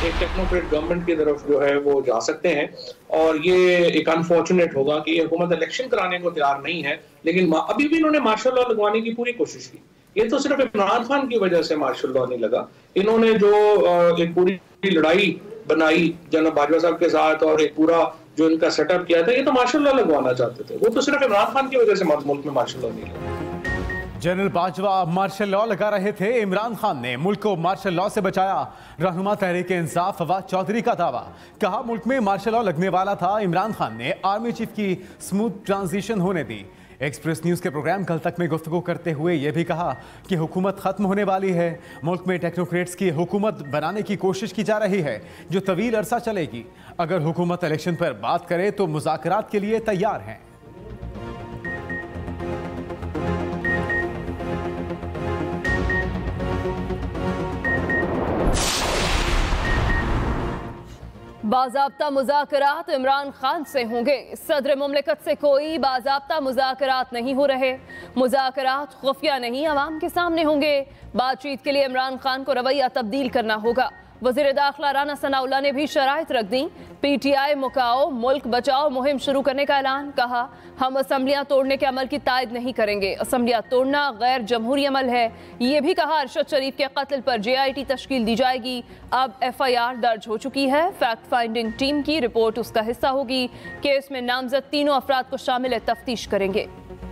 एक technocrat government की तरफ जो है वो जा सकते हैं। और ये एक अनफॉर्चुनेट होगा कि हुकूमत इलेक्शन कराने को तैयार नहीं है, लेकिन अभी भी इन्होंने मार्शल लॉ लगवाने की पूरी कोशिश की। ये तो सिर्फ इमरान खान की वजह से मार्शल लॉ नहीं लगा। इन्होंने जो एक पूरी लड़ाई बनाई जनरल बाजवा साहब के साथ और एक पूरा जो इनका सेटअप किया था, ये तो मार्शल लॉ लगवाना चाहते थे। वो तो सिर्फ इमरान खान की वजह से मुल्क में मार्शल लॉ नहीं लगा। जनरल बाजवा मार्शल लॉ लगा रहे थे, इमरान खान ने मुल्क को मार्शल लॉ से बचाया। रहनुमा तहरीक इंसाफ फवाद चौधरी का दावा, कहा मुल्क में मार्शल लॉ लगने वाला था, इमरान खान ने आर्मी चीफ की स्मूथ ट्रांजिशन होने दी। एक्सप्रेस न्यूज के प्रोग्राम कल तक में गुफ्तगू करते हुए यह भी कहा कि हुकूमत खत्म होने वाली है, मुल्क में टेक्नोक्रेट्स की हुकूमत बनाने की कोशिश की जा रही है जो तवील अरसा चलेगी। अगर हुकूमत इलेक्शन पर बात करे तो मुज़ाकरात के लिए तैयार हैं। बाज़ाब्ता मुज़ाकरात इमरान खान से होंगे। सदर मुमलिकत से कोई बाज़ाब्ता मुज़ाकरात नहीं हो रहे। मुज़ाकरात खुफिया नहीं, अवाम के सामने होंगे। बातचीत के लिए इमरान खान को रवैया तब्दील करना होगा। वज़ीर दाखिला राना सनाउल्लाह ने भी शराइत रख दी। PTI मुकाओ मुल्क बचाओ मुहिम शुरू करने का ऐलान। कहा हम असम्बलियाँ तोड़ने के अमल की तायद नहीं करेंगे, असम्बलियाँ तोड़ना गैर जमहूरी अमल है। ये भी कहा अरशद शरीफ के कत्ल पर JIT तश्कील दी जाएगी। अब FIR दर्ज हो चुकी है, फैक्ट फाइंडिंग टीम की रिपोर्ट उसका हिस्सा होगी। केस में नामजद तीनों अफराद को शामिल तफ्तीश करेंगे।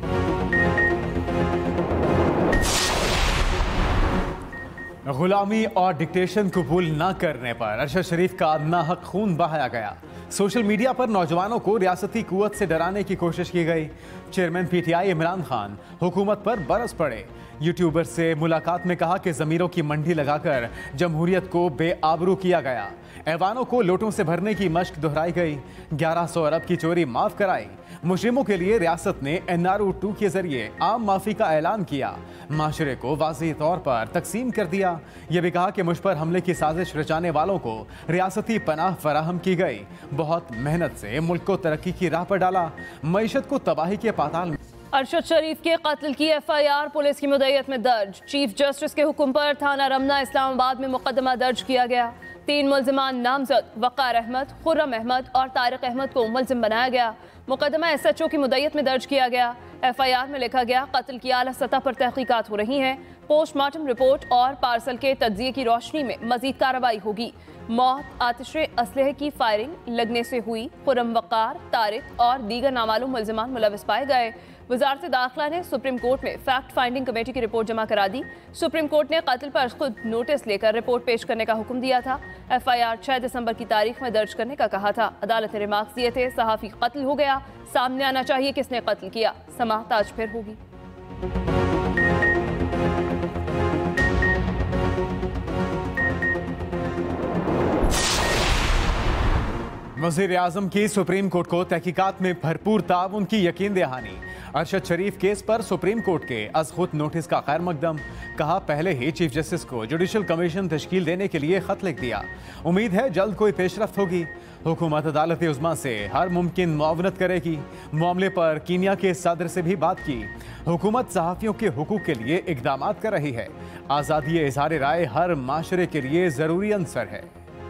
गुलामी और डिक्टेशन कबूल न करने पर अरशद शरीफ का नाहक खून बहाया गया। सोशल मीडिया पर नौजवानों को रियासती कुव्वत से डराने की कोशिश की गई। चेयरमैन PTI इमरान खान हुकूमत पर बरस पड़े। यूट्यूबर से मुलाकात में कहा कि ज़मीरों की मंडी लगाकर जमहूरियत को बेआबरू किया गया। ऐवानों को लोटों से भरने की मशक दोहराई गई। 1100 अरब की चोरी माफ़ कराई। मुजरिमों के लिए रियासत ने NRO 2 के जरिए आम माफ़ी का ऐलान किया। माशरे को वाज़ेह तौर पर तकसीम कर दिया। यह भी कहा कि मुझ पर हमले की साजिश रचाने वालों को रियासती पनाह फराहम की गई। बहुत मेहनत से मुल्क को तरक्की की राह पर डाला, मईशत को तबाही के पाताल में। अरशद शरीफ के कत्ल की FIR पुलिस की मुद्दत में दर्ज। चीफ जस्टिस के हुक्म पर थाना रमना इस्लामाबाद में मुकदमा दर्ज किया गया। 3 मुल्जिमान नामजद वक़ार अहमद, खुर्रम अहमद और तारिक अहमद को मुल्जिम बनाया गया। मुकदमा SHO की मुद्दत में दर्ज किया गया। FIR में लिखा गया कत्ल की आला सतह पर तहकीकात हो रही हैं। पोस्टमार्टम रिपोर्ट और पार्सल के तज्जिए की रोशनी में मजीद कार्रवाई होगी। मौत आतिशे असलहे की फायरिंग लगने से हुई। खुर्रम, वक़ार, तारिक और दीगर नामालूम मुल्जिमान मुलविस पाए गए। वजारत दाखिला ने सुप्रीम कोर्ट में फैक्ट फाइंडिंग कमेटी की रिपोर्ट जमा करा दी। सुप्रीम कोर्ट ने कत्ल पर खुद नोटिस लेकर रिपोर्ट पेश करने का हुक्म दिया था। FIR 6 दिसंबर की तारीख में दर्ज करने का कहा था। अदालत ने रिमार्क्स दिए थे सहाफ़ी कत्ल हो गया, सामने आना चाहिए किसने कत्ल किया। समाअत आज फिर होगी। वज़ीर आज़म की सुप्रीम कोर्ट को तहकीकात में भरपूर ताउन की यकीन दहानी। अरशद शरीफ केस पर सुप्रीम कोर्ट के अज़ खुद नोटिस का खैर मकदम। कहा पहले ही चीफ जस्टिस को जुडिशल कमीशन तश्कील देने के लिए खत लिख दिया। उम्मीद है जल्द कोई पेशरफ्त होगी। हुकूमत अदालत उज़्मा से हर मुमकिन मुआवनत करेगी। मामले पर कीनिया के सदर से भी बात की। हुकूमत सहाफ़ियों के हुकूक के लिए इक़दामात कर रही है। आज़ादी इज़हार राय हर माशरे के लिए ज़रूरी अंसर है।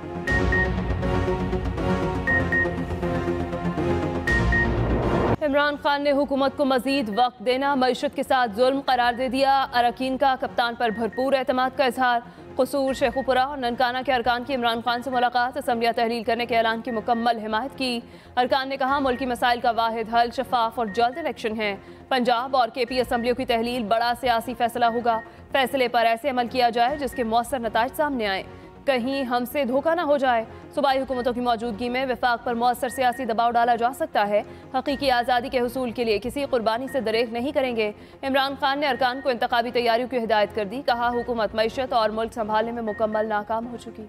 इमरान खान ने हुकूमत को मजीद वक्त देना मईशत के साथ जुल्म करार दे दिया। अरकान का कप्तान पर भरपूर एतमाद का इजहार। कसूर, शेखुपुरा और ननकाना के अरकान की इमरान खान से मुलाकात, असम्बलियाँ तहलील करने के ऐलान की मुकम्मल हिमायत की। अरकान ने कहा मुल्की मसाइल का वाहिद हल शफाफ और जल्द इलेक्शन है। पंजाब और KP असम्बलियों की तहलील बड़ा सियासी फैसला होगा। फैसले पर ऐसे अमल किया जाए जिसके मौसर नताइज सामने आए, कहीं हमसे धोखा ना हो जाए। सूबाई हुकूमतों की मौजूदगी में विफाक पर मौसर सियासी दबाव डाला जा सकता है। हकीकी आज़ादी के हुसूल के लिए किसी कुर्बानी से दरेग नहीं करेंगे। इमरान खान ने अरकान को इंतखाबी तैयारियों की हिदायत कर दी। कहा हुकूमत मईशत और मुल्क संभालने में मुकम्मल नाकाम हो चुकी।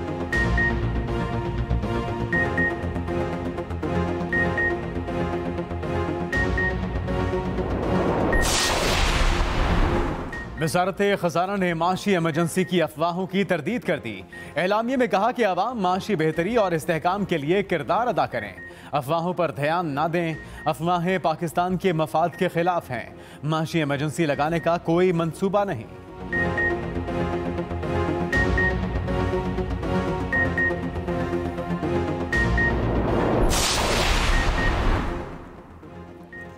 वज़ारत ख़ज़ाना ने माशी एमरजेंसी की अफवाहों की तरदीद कर दी। एलामिये में कहा कि आवाम माशी बेहतरी और इस्तेहकाम के लिए किरदार अदा करें, अफवाहों पर ध्यान ना दें। अफवाहें पाकिस्तान के मफाद के खिलाफ हैं। माशी एमरजेंसी लगाने का कोई मंसूबा नहीं।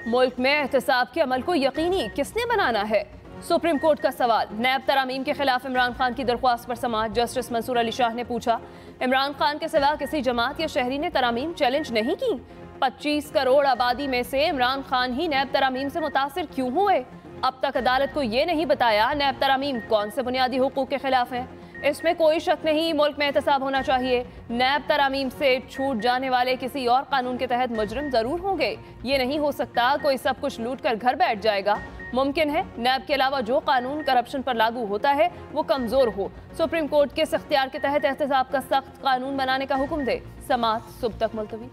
मुल्क में एहतसाब के अमल को यकीनी किसने बनाना है? सुप्रीम कोर्ट का सवाल। नैब तरामीम के खिलाफ इमरान खान की दरख्वास्त पर समाअत जस्टिस मंसूर अली शाह ने पूछा, इमरान खान के सिवा किसी जमात या शहरी ने तरामीम चैलेंज नहीं की? 25 करोड़ आबादी में से इमरान खान ही नैब तरामीम से मुतासिर क्यों हुए? अब तक अदालत को ये नहीं बताया नैब तरामीम कौन से बुनियादी हुकूक के खिलाफ हैं। इसमें कोई शक नहीं, मुल्क में एहतसाब होना चाहिए। नैब तरामीम से छूट जाने वाले किसी और कानून के तहत मुजरिम जरूर होंगे। ये नहीं हो सकता कोई सब कुछ लूट कर घर बैठ जाएगा। मुमकिन है नैब के अलावा जो कानून करप्शन पर लागू होता है वो कमजोर हो, सुप्रीम कोर्ट के इख्तियार के तहत एहतसाब का सख्त कानून बनाने का हुक्म दे। समाअत सुबह तक मुलतवी।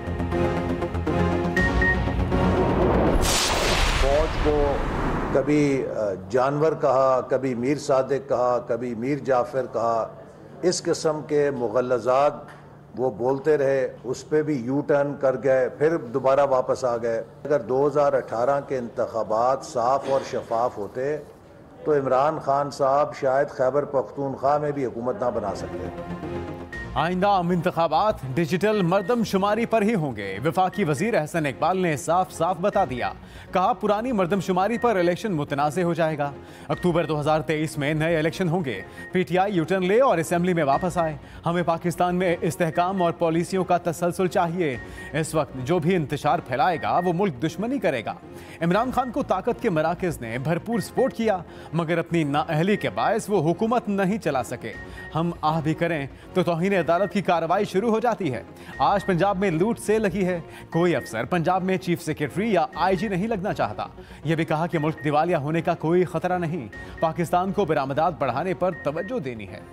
फौज को कभी जानवर कहा, कभी मीर सादिक कहा, कभी मीर जाफर कहा। इस किस्म के मुगल्लज़ात वो बोलते रहे, उस पर भी यू टर्न कर गए, फिर दोबारा वापस आ गए। अगर 2018 के इंतखाबात साफ और शफाफ होते तो इमरान खान साहब शायद खैबर पख्तूनख्वा में भी हुकूमत ना बना सकते। आइंदा आम इंतखाबात डिजिटल मर्दमशुमारी पर ही होंगे। वफाकी वजीर अहसन इकबाल ने साफ साफ बता दिया, कहा पुरानी मर्दमशुमारी पर इलेक्शन मुतनाज़ हो जाएगा। अक्टूबर 2023 में नए इलेक्शन होंगे। पीटीआई यूटर्न ले और असेंबली में वापस आए। हमें पाकिस्तान में इस्तेहकाम और पॉलिसियों का तसलसल चाहिए। इस वक्त जो भी इंतशार फैलाएगा वो मुल्क दुश्मनी करेगा। इमरान खान को ताकत के मराकज़ ने भरपूर सपोर्ट किया, मगर अपनी नाअहली के बायस वो हुकूमत नहीं चला सके। हम आह भी करें तो तौहीन अदालत की कार्रवाई शुरू हो जाती है। आज पंजाब में लूट से लगी है। कोई अफसर पंजाब में चीफ सेक्रेटरी या आईजी नहीं लगना चाहता। यह भी कहा कि मुल्क दिवालिया होने का कोई खतरा नहीं। पाकिस्तान को बरामदात बढ़ाने पर तवज्जो देनी है।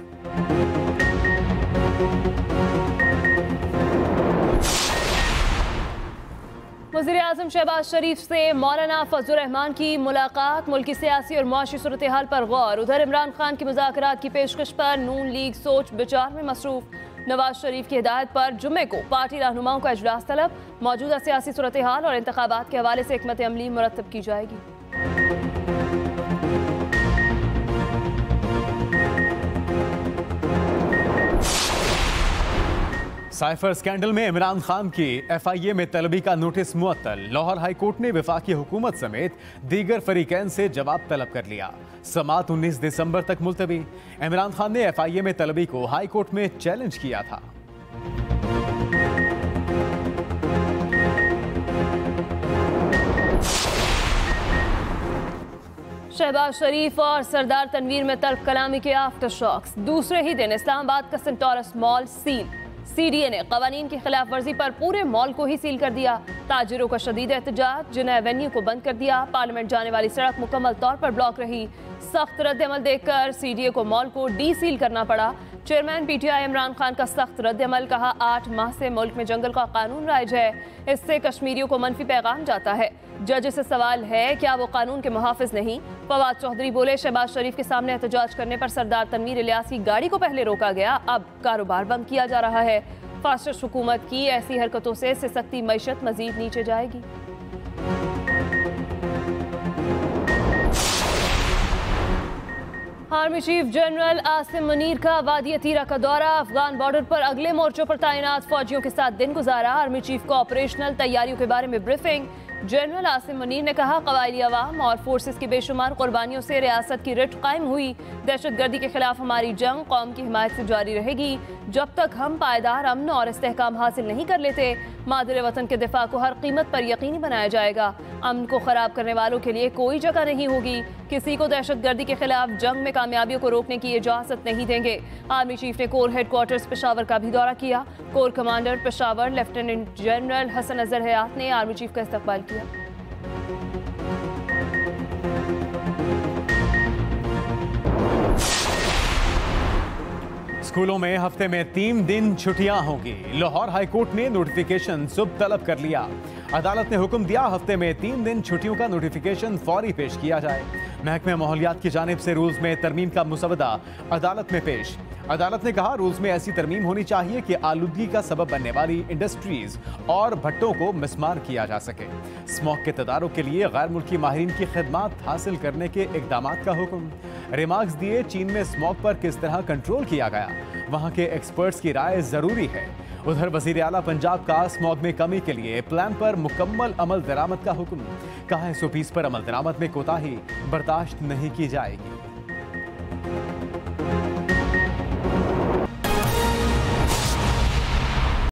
वज़ीर-ए-आज़म शहबाज शरीफ से मौलाना फजल रहमान की मुलाकात। मुल्की सियासी और मुआशी सूरत हाल पर गौर। उधर इमरान खान की मुज़ाकरात की पेशकश पर नून लीग सोच विचार में मसरूफ। नवाज शरीफ की हिदायत पर जुम्मे को पार्टी रहनुमाओं का इजलास तलब। मौजूदा सियासी सूरत हाल और इंतखाबात के हवाले से हिकमत अमली मुरतब की जाएगी। साइफर स्कैंडल में इमरान खान की FIA में तलबी का नोटिस मुअत्तल। लाहौर हाई कोर्ट ने वफाकी हुकूमत समेत दीगर फरीकैन से जवाब तलब कर लिया। समाअत 19 दिसंबर तक मुलतवी। इमरान खान ने FIA में तलबी को हाई कोर्ट में चैलेंज किया था। शहबाज शरीफ और सरदार तनवीर में तल्ख कलामी के आफ्टर शॉक्स। दूसरे ही दिन इस्लामाबाद का सेंटोरस मॉल सील। CDA ने कवानीन की खिलाफ वर्जी पर पूरे मॉल को ही सील कर दिया। ताजिरों का शदीद एहतजाज, जिन्हें एवेन्यू को बंद कर दिया। पार्लियामेंट जाने वाली सड़क मुकम्मल तौर पर ब्लॉक रही। सख्त रद्द-ए-अमल देखकर CDA को मॉल को डी-सील करना पड़ा। चेयरमैन PTI इमरान खान का सख्त रद्द-ए-अमल, कहा 8 माह से मुल्क में जंगल का कानून राइज है, इससे कश्मीरियों को मनफी पैगाम जाता है। जज से सवाल है क्या वो कानून के मुहाफिज नहीं? फवाद चौधरी बोले, शहबाज शरीफ के सामने एहतजाज करने पर सरदार तनवीर इलियास की गाड़ी को पहले रोका गया, अब कारोबार बंद किया जा रहा है। फासिस्ट हुकूमत की ऐसी हरकतों से सिसकती मईशत मजीद नीचे जाएगी। Army chief general Asim Munir का वादी अतीरा का दौरा। अफगान बॉर्डर पर अगले मोर्चों पर तैनात फौजियों के साथ दिन गुजारा। आर्मी चीफ को ऑपरेशनल तैयारियों के बारे में ब्रीफिंग। जनरल आसिम मुनीर ने कहा, कबायली अवाम और फोर्सेस की बेशुमार कुर्बानियों से रियासत की रिट कायम हुई। दहशतगर्दी के खिलाफ हमारी जंग कौम की हिमायत से जारी रहेगी जब तक हम पायदार अमन और इस्तेहकाम हासिल नहीं कर लेते। मादरे वतन के दिफा को हर कीमत पर यकीनी बनाया जाएगा। अमन को खराब करने वालों के लिए कोई जगह नहीं होगी। किसी को दहशतगर्दी के खिलाफ जंग में कामयाबियों को रोकने की इजाजत नहीं देंगे। आर्मी चीफ ने कोर हेडक्वार्टर्स पेशावर का भी दौरा किया। Corps commander Peshawar lieutenant general Hasan Azhar Hayat ने आर्मी चीफ का इस्तकबाल किया। स्कूलों में हफ्ते में 3 दिन छुट्टियां होंगी। लाहौर हाई कोर्ट ने नोटिफिकेशन सुबह तलब कर लिया। अदालत ने हुक्म दिया, हफ्ते में 3 दिन छुट्टियों का नोटिफिकेशन फौरी पेश किया जाए। महकमे माहौलियात की जानिब से रूल्स में तरमीम का मुसवदा अदालत में पेश। अदालत ने कहा, रूल्स में ऐसी तरमीम होनी चाहिए कि आलूदगी का सबब बनने वाली इंडस्ट्रीज और भट्टों को मिसमार किया जा सके। स्मोक के तदारुक के लिए गैर मुल्की माहिरीन की खिदमात हासिल करने के इकदामात का हुक्म। रिमार्क्स दिए चीन में स्मॉग पर किस तरह कंट्रोल किया गया, वहां के एक्सपर्ट्स की राय जरूरी है। उधर वजीर आला पंजाब का स्मॉग में कमी के लिए प्लान पर मुकम्मल अमल दरामद का हुक्म, कहा 120 पर अमल दरामद में कोताही बर्दाश्त नहीं की जाएगी।